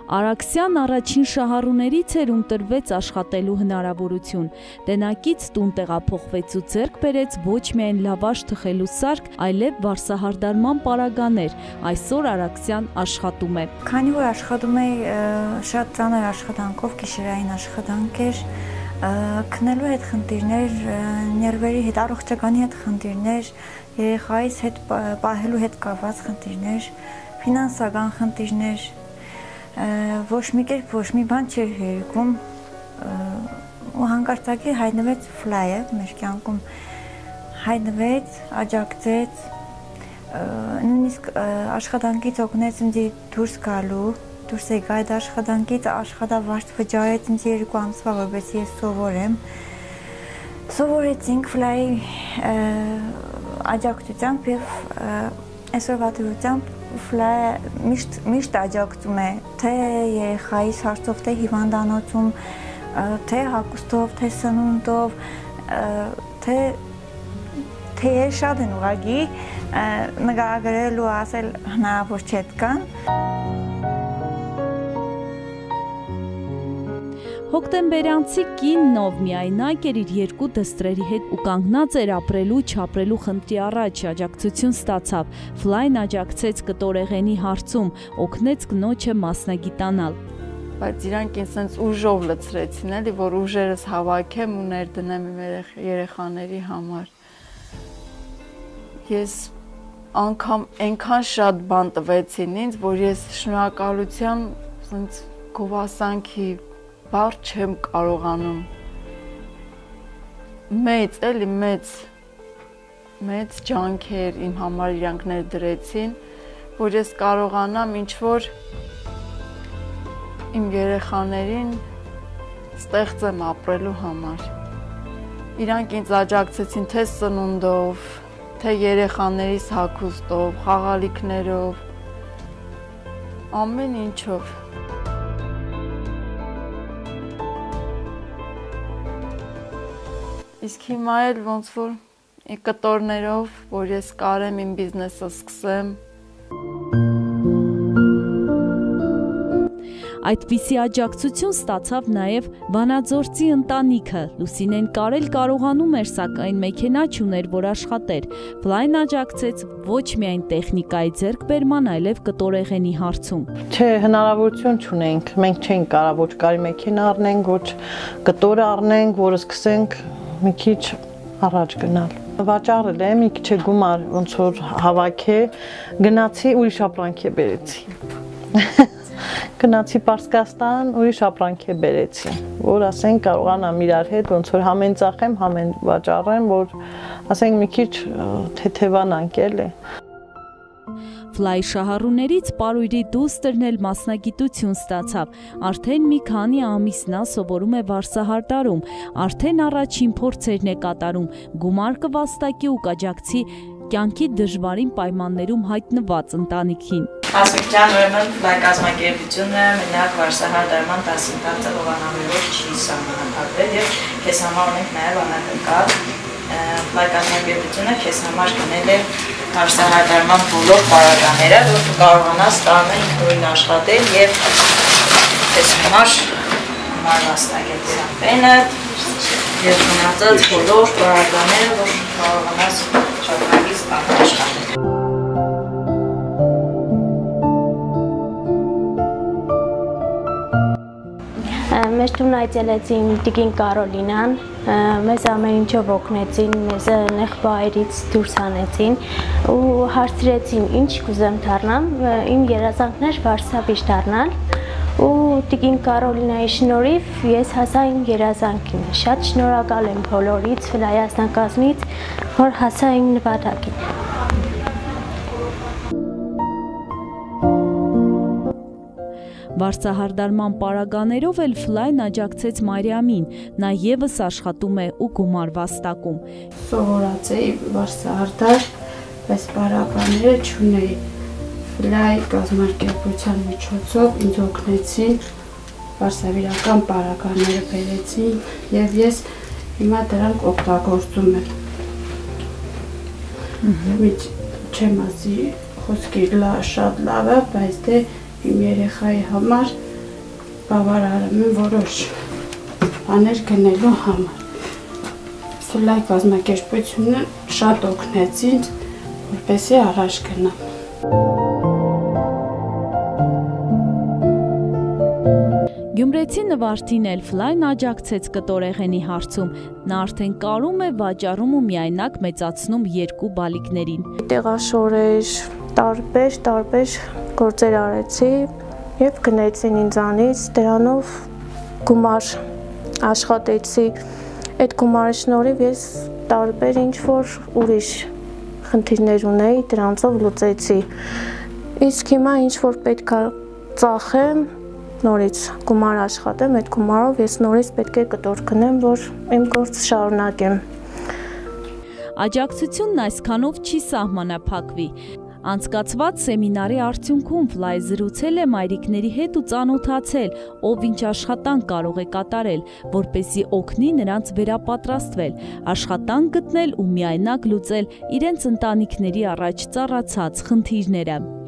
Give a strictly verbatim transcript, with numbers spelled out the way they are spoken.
Արաքսյան առաջին շահառուներից էր, ում տրվեց աշխատելու հնարավորություն։ Տենակից տուն տեղափոխվեց ու ձեռք բերեց ոչ միայն լավաշ թխելու սարք, այլև վարսահարդարման պարագաներ։ Այսօր Արաքսյան աշխատում է։ Քանի որ աշխատում էի շատ ծանր աշխատանքով, գիշերային աշխատանք էր, քնելու հետ խնդիրներ, ներվերի հետ, առողջականի հետ խնդիրներ, երեխայիս հետ պահելու հետ կապված խնդիրներ, ֆինանսական խնդիրներ, ոչ մի կերպ ոչ մի բան չէր հերիքում ու հանկարծակի հայտնվեց Ֆլայը մեր կյանքում, հայտնվեց, աջակցեց, նույնիսկ աշխատանքից օգնեց ինձ դուրս գալու, դուրս եկա այդ աշխատանքից, աշխատավարձ վճարեց ինձ երկու ամսվա, որպեսզի ես սովորեմ։ Սովորեցինք Ֆլայի աջակցությամբ եւ այսօրվա դրությամբ Ֆլայը միշտ միշտ աջակցում է թե երեխայիս հարցով, թե հիվանդանոցում, թե հագուստով, թե սնունդով, թե թեև շատ են ուղղակի նկարագրելու ասել հնարավոր չէ այդքան։ Հոկտեմբերյանցի կինն, ով միայնակ էր իր երկու դստրերի հետ ու կանգնած էր ապրելու, չապրելու խնդրի առաջ, աջակցություն ստացավ։ Ֆլայն աջակցեց կտորեղենի հարցում, օգնեց կնոջը մասնագիտանալ։ Բայց իրանք ինձ սենց ուժով լցրեցին, էլի, որ ուժերս հավաքեմ ու ներդնեմ իմ երեխաների համար։ Ես անգամ այնքան շատ բան տվեցին ինձ, որ ես շնորհակալության սենց գովասանքի բառ չեմ կարողանում։ Մեծ, էլի մեծ, մեծ ջանքեր իմ համար իրանք ներդրեցին, որ ես կարողանամ ինչ-որ իմ երեխաներին ստեղծեմ ապրելու համար։ Իրանք ինձ աջակցեցին թե սնունդով, թե երեխաներիս հագուստով, խաղալիքներով, ամեն ինչով։ Իսկ հիմա էլ ոնց որ կտորներով, որ ես կարեմ իմ բիզնեսը սկսեմ։ Այդպիսի աջակցություն ստացավ նաև Վանաձորցի ընտանիքը։ Լուսինեն կարել կարողանում էր, սակայն մեքենա չուներ, որ աշխատեր։ Ֆլայն աջակցեց ոչ միայն տեխնիկայի ձեռքբերման, այլև կտորեղենի հարցում։ Չէ, հնարավորություն չունենք։ Մենք չենք կարող ոչ կարի մեքենա առնենք, ոչ կտոր առնենք, որ սկսենք մի քիչ առաջ գնալ։ Վաճառել եմ, մի քիչ գումար ոնց որ հավաքի, գնացի ուրիշ ապրանք է բերեցի։ Գնացի Պարսկաստան, ուրիշ ապրանք է բերեցի, որ ասենք կարողանամ իրար հետ ոնց որ համեն ծախեմ, համեն վաճառեմ, որ ասենք մի քիչ թեթևանանք էլի։ Ֆլայի շահառուներից պարույրի դուստրն էլ մասնագիտություն ստացավ, արդեն մի քանի ամիս նա սովորում է վարսահարդարում, արդեն առաջին փորձերն է կատարում, գումար կվաստակի ու կաջակցի կյանքի դժվարին պայմաններում հայտնված ընտանիքին։ Ասմիկյան ուրեմն Ֆլայ կազմակերպությունը մենակ վարսահարդարման դասընթացը հովանավորով չի սահմանափակվել եւ քեզ համար ունենք նաեւ անակնկալ Ֆլայ կազմակերպությունը քեզ համար գնել է վարսահարդարման բոլոր պարագաները, որ դու կարողանաս տարնել ինքնուրույն աշխատել եւ քեզ համար համար վաստակել ծախենը եւ մնացած բոլոր պարագաները, որ կարողանաս շատ հագից աշխատել։ Մեզ տուն այցելեց իմ տիկին Կարոլինան, մեզ ամեն ինչով օգնեցին, մեզ նեղ բայերից դուրս հանեցին ու հարցրեցին ինչ կուզեմ դառնամ, իմ երազանքն էր վարսավիճ դառնալ ու տիկին Կարոլինայի շնորհիվ ես հասա իմ երազանքին։ Շատ շնորհակալ եմ բոլորից, Ֆլայի անձնակազմից, որ հասա իմ նպատակին։ Վարսահարդարման պարագաներով էլ Ֆլայն աջակցեց Մարիամին, նա ևս աշխատում է ու գումար վաստակում։ Սովորած էի վարսահարդար, բայց պարագաները չունեի։ Ֆլայ կազմակերպության միջոցով ինձ օգնեցին, վարսավիրական պարագաները բերեցին եւ ես հիմա դրանք օգտագործում եմ։ Միջ չեմ ասի խոսքի շատ լավ է, բայց դե իմ երեխայի համար բավարարում եմ որոշ բաներ գնելու համար։ Ֆլայ կազմակերպությունը շատ օգնեց ինձ, որպեսզի առաջ գնամ։ Գյումրեցի նվարդին էլ Ֆլայն աջակցեց կտորեղենի հարցում, նա արդեն կարում է, վաճառում ու միայնակ մեծացնում երկու բալիկներին։ Տեղաշորեր, տարբեր, տարբեր գործեր արեցի և գնեցին ինձանից, դրանով գումար աշխատեցի, այդ գումարի շնորհիվ ես տարբեր ինչ-որ ուրիշ խնդիրներ ունեի, դրանցով լուծեցի։ Իսկ հիմա ինչ-որ պետք է ծախեմ, նորից գումար աշխատեմ, այդ գումարով ես նորից պետք է կտոր գնեմ, որ իմ գործը շարունակեմ։ Աջակցությունն այսքանով չի սահմանափակվի։ Անցկացված սեմինարի արդյունքում Ֆլայ զրուցել է մայրիկների հետ ու ծանոթացել, ով ինչ աշխատանք կարող է կատարել, որպեսզի օգնի նրանց վերապատրաստվել, աշխատանք գտնել ու միայնակ լուծել իրենց ընտանիքների առաջ ծառացած խնդիրները։